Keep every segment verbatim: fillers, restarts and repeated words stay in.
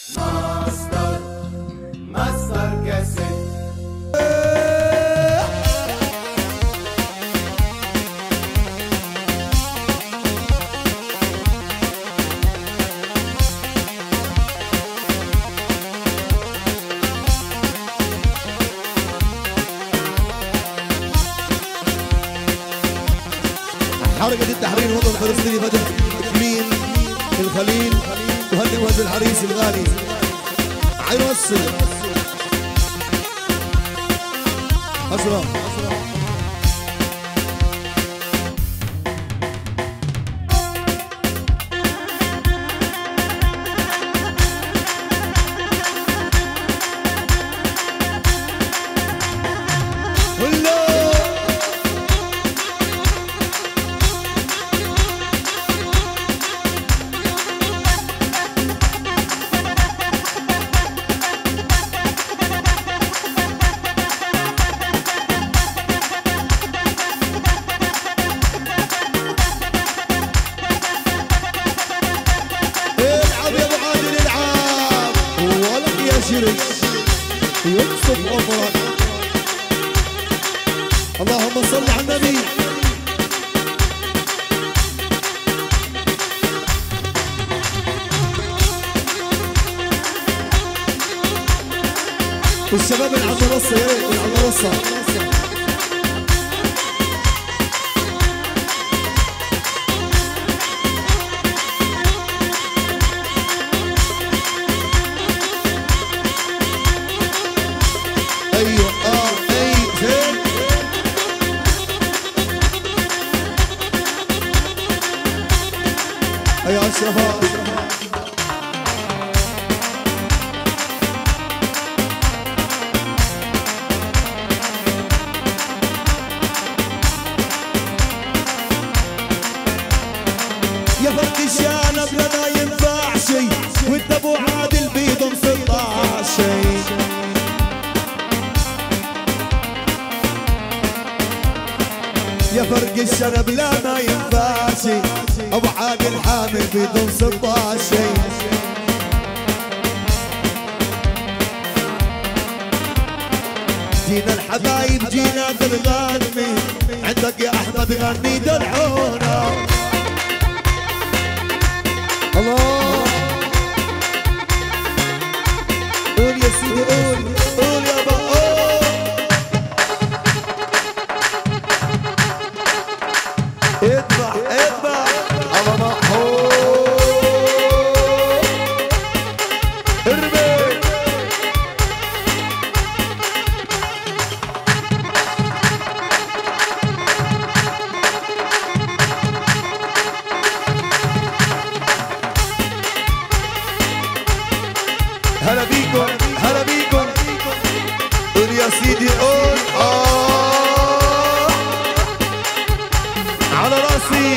ماستر ماستر كاسيت. حركة التحرير الوطن الفلسطيني فتح مين الخليل وهدي وهد العريس الغالي عين وصل أسرع ينصب عمرك. اللهم صل على النبي. والشباب اللي على المنصه يا ريت اللي على المنصه يا شباب يا فرق الشانب لا ينفع شي وانت ابو عادل بيضم ستاشر شي يا فرق الشنب لا ما ينفع شي ابو عادل حامل بدون ستاشر شي جينا الحبايب جينا بالغني عندك يا احمد غني دلعونا الله قول يا سيدي قول قول يا با ادفع ادفع على محمود ارمي هلا بيكم هلا بيكم قول يا سيدي قول اه على راسي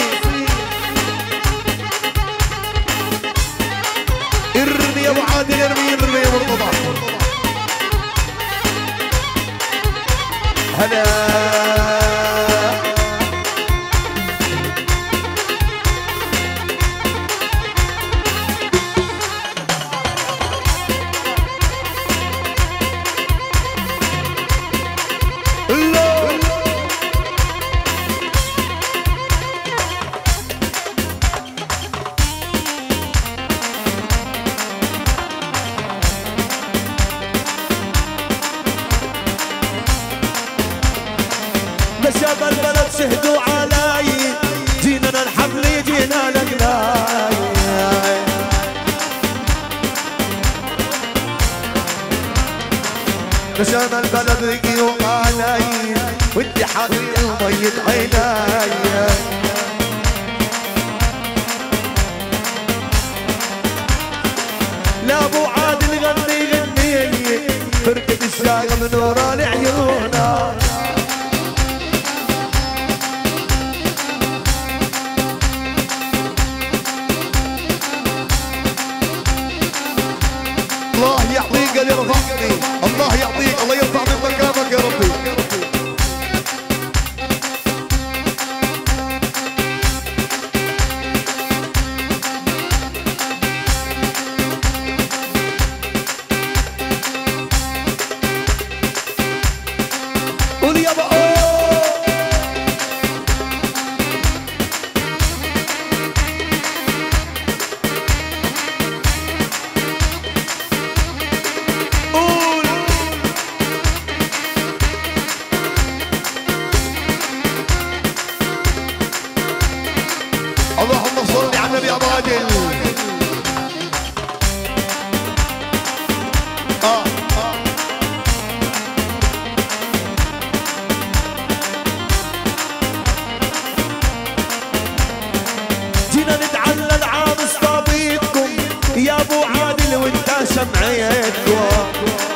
ارمي يا ابو عادل ارمي ارمي يا مرتضى هلا شاب البلد شهدوا علي جينا الحفل جينا لقلاي شاب البلد رقيوا علي وانت حاضري وميت عيناي لا ابو عادل غني غني فرقة الشاية من ورا لعيونا الله يعطيك اللي رفعني الله يعطيك الله يرفع من مكانك يا ربي آه. جينا نتعلل عام صبيتكم يا ابو عادل وانت شمعيتكم.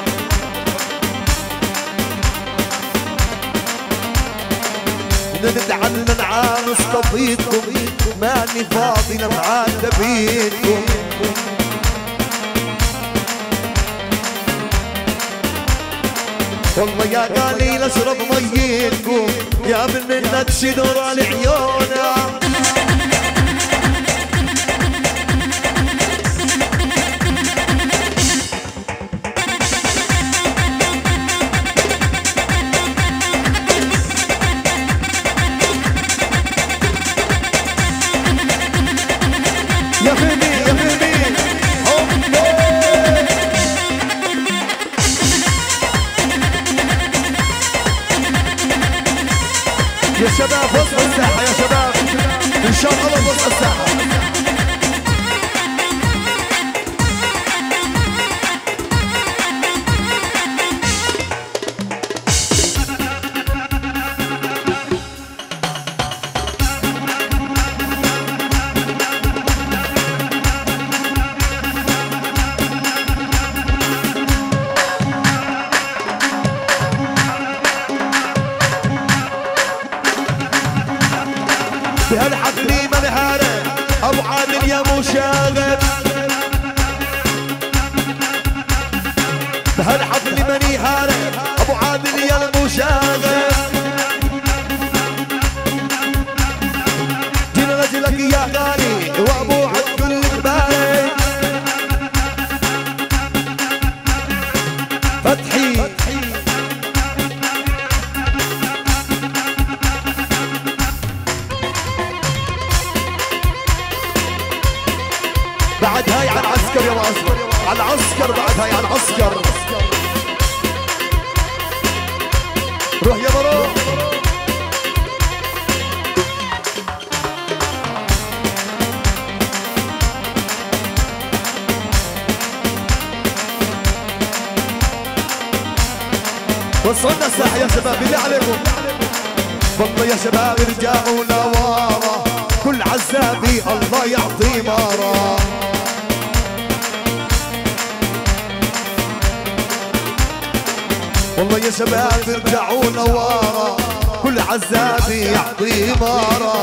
نتعلل عام صبيتكم ماني فاضي لمعاد بيتكم. والله يا قليل اشرب ميتكم يا من الندش دور على عيونا. يا فيني يا فيني يا شباب وسط الساحة يا شباب إن شاء الله وسط الساحة. بهالحفلة منهارة أبو عادل يا مشاغب. بهالحفلة منهارة أبو عادل يا المشاغب. جينا نجلك يا غالي وأبو عد كل جبالي. فتحي بعد هاي على العسكر يا معسكر، على العسكر بعد هاي على العسكر. روح يا بروح. وصلنا الساحة يا شباب بالله عليكم. والله يا شباب ارجعوا لورا كل عزابي الله يعطيه مرة. والله يا شباب ارجعوا لورا كل عزابي يعطيه مرة.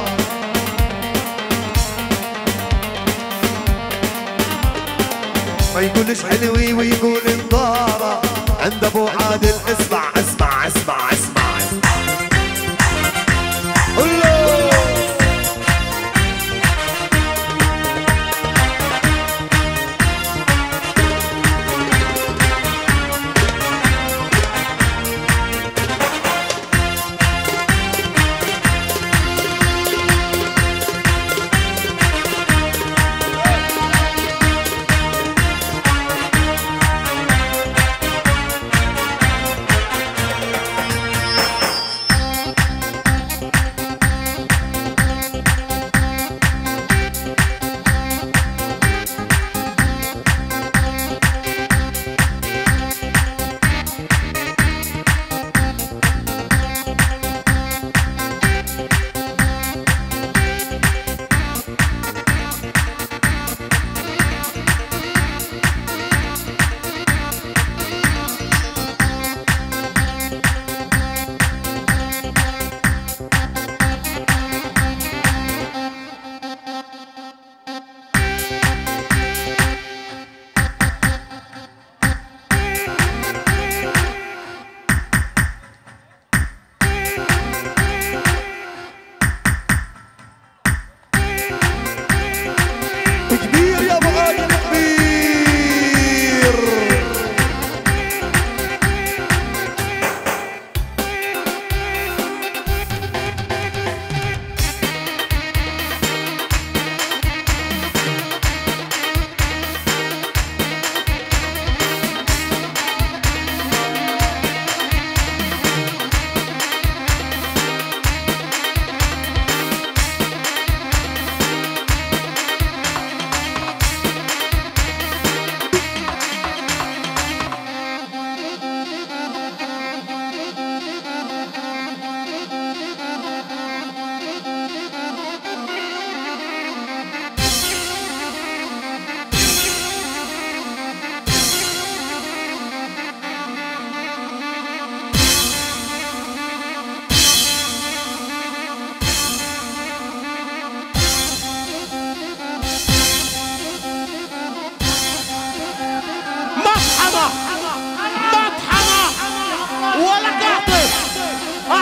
ما يقولش حلوي ويقول انضارة عند ابو عادل. اسمع اسمع اسمع اسمع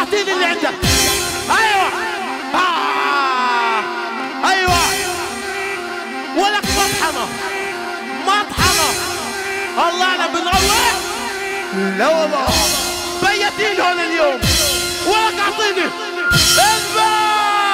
اعطيني اللي عندك. ايوه آه. ايوه ولك مطحنه مطحنه. الله انا بنروح. لا والله بيتين هون اليوم ولك اعطيني اذبح.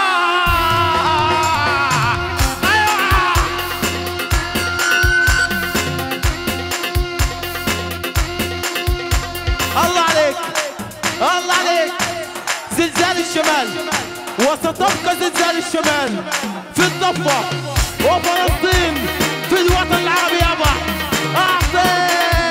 الله عليك الله عليك. زلزال الشمال وستبقى زلزال الشمال في الضفة وفلسطين في الوطن العربي. يابا اعطيه.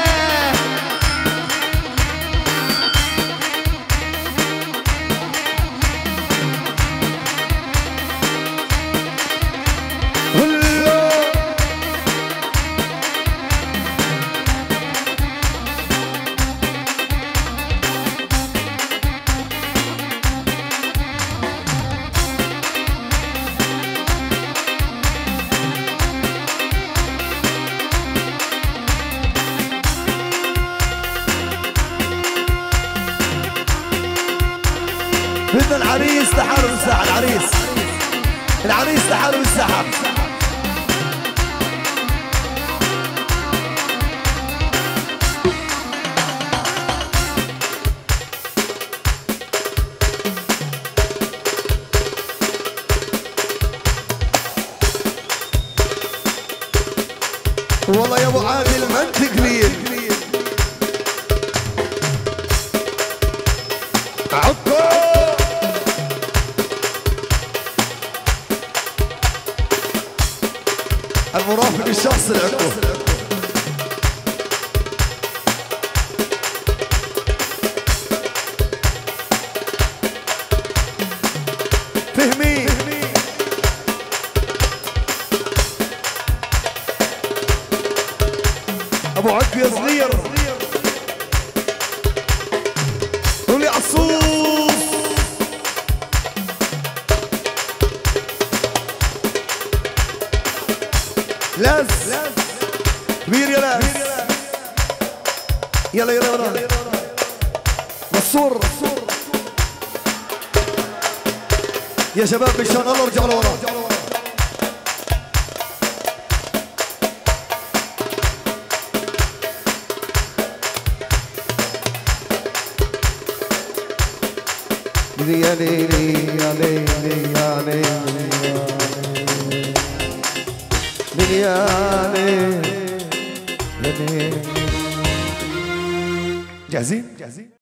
بدنا العريس تحارب الساحة. العريس العريس تحارب الساحة. والله يا ابو عادل ما انت قليل. عكو المرافق الشخص العكو. فهمي ابو عكو يا صغير. قولي عصوص. لاس كبير يا لاس. يلا يلا يلا منصور يا شباب ان شاء الله ارجعوا لورا. يا ليلي يا ليلي يا ليلي يا ليلي. جاهزين؟ جاهزين؟